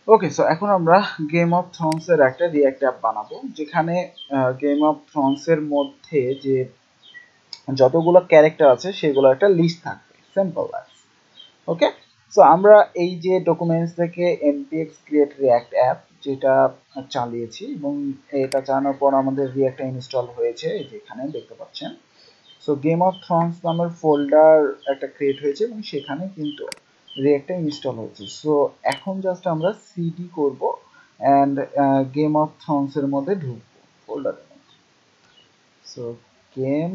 ওকে, so এখন আমরা game of thrones এর একটা রিঅ্যাক্ট অ্যাপ বানাবো, যেখানে গেম অফ থ্রোনস এর মধ্যে যে যতগুলো ক্যারেক্টার আছে সেগুলো একটা লিস্ট থাকবে, সিম্পল অ্যাজ। ওকে, সো আমরা এই যে ডকুমেন্টস থেকে npx create react অ্যাপ যেটা চালিয়েছি, এবং এটা চালানোর পর আমাদের রিঅ্যাক্টটা ইনস্টল হয়েছে, এই যে এখানে দেখতে পাচ্ছেন। সো গেম অফ থ্রোনস নামের ফোল্ডার একটা ক্রিয়েট হয়েছে এবং সেখানে কিন্তু রিঅ্যাক্টটা ইনস্টল হয়েছে। সো এখন জাস্ট আমরা সিডি করব অ্যান্ড গেম অফ থ্রোনস এর মধ্যে ঢুকবো ফোল্ডারের মধ্যে। So game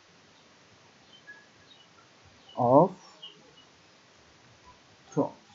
of thrones,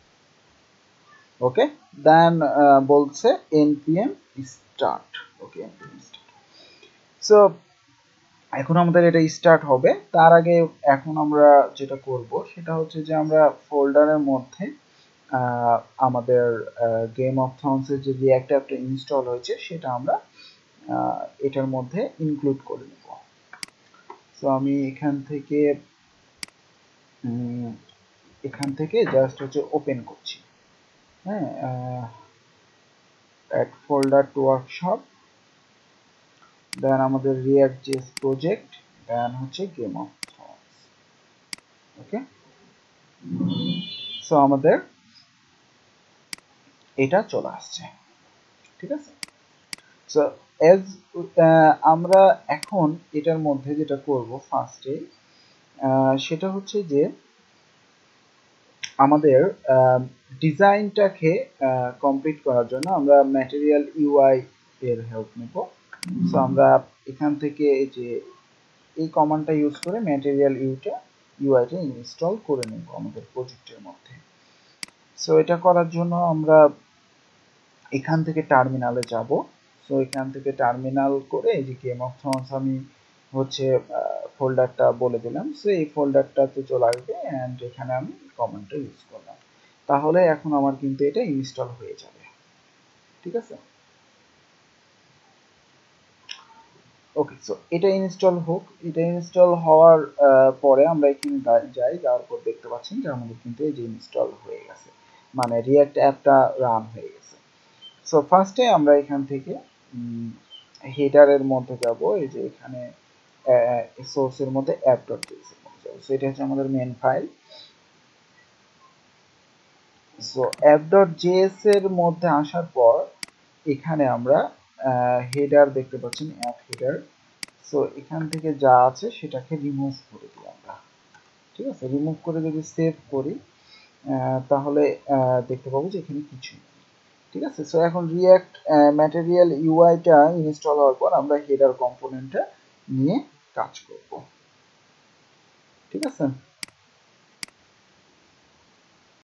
okay, then বলছে npm start। Okay, npm start। So এখন আমাদের এটা স্টার্ট হবে। তার আগে এখন আমরা যেটা করব সেটা হচ্ছে যে আমরা ফোল্ডারের মধ্যে আমাদের গেম অফ থ্রোনস এর যে রিঅ্যাক্ট অ্যাপটা ইনস্টল হয়েছে সেটা আমরা এটার মধ্যে ইনক্লুড করে নেব। সো আমি এখান থেকে জাস্ট হচ্ছে ওপেন করছি। হ্যাঁ, add folder to workshop, then আমাদের রিঅ্যাক্ট জেএস প্রজেক্ট, দেন হচ্ছে game of thrones. Okay, so আমাদের এটা চলে আসছে, ঠিক আছে। সো এজ আমরা এখন এটার মধ্যে যেটা করব ফার্স্টে, সেটা হচ্ছে যে আমাদের ডিজাইনটাকে কমপ্লিট করার জন্য আমরা ম্যাটেরিয়াল ইউআই এর হেল্প নেব। সো আমরা এখান থেকে এই যে এই কমান্ডটা ইউজ করে ম্যাটেরিয়াল ইউআইটা ইনস্টল করে নেব আমাদের প্রজেক্টের মধ্যে। সো এটা করার জন্য আমরা এখান থেকে টার্মিনালে যাব। সো এখান থেকে টার্মিনাল করে এই যে গেম অফ থ্রোনস আমি হচ্ছে ফোল্ডারটা বলে দিলাম। সো এই ফোল্ডারটাতে চলে আসবে অ্যান্ড এখানে আমি কমান্ডটা ইউজ করলাম, তাহলে এখন আমার কিন্তু এটা ইনস্টল হয়ে যাবে, ঠিক আছে। ওকে, সো এটা ইনস্টল হোক। এটা ইনস্টল হওয়ার পরে আমরা এখানে যাই, যাওয়ার পর দেখতে পাচ্ছেন যে আমাদের কিন্তু এই যে ইনস্টল হয়ে গেছে, মানে রিঅ্যাক্ট অ্যাপটা রান হয়ে গেছে। সো ফার্স্টে আমরা এখান থেকে হেডারের মধ্যে যাব, এই যে এখানে সোর্সের মধ্যে app.js এর মধ্যে যাব। সো এটা হচ্ছে আমাদের মেন ফাইল। সো app.js এর মধ্যে আসার পর এখানে আমরা হেডার দেখতে পাচ্ছেন, অ্যাপ হেডার। সো এখান থেকে যা আছে সেটাকে রিমুভ করে দিই আমরা, ঠিক আছে। রিমুভ করে যদি সেভ করি তাহলে দেখতে পাবো যে এখানে কিছুই নেই, ঠিক আছে। সো এখন রিঅ্যাক্ট ম্যাটেরিয়াল ইউআইটা ইনস্টল হওয়ার পর আমরা হেডার কম্পোনেন্টটা নিয়ে কাজ করব, ঠিক আছে।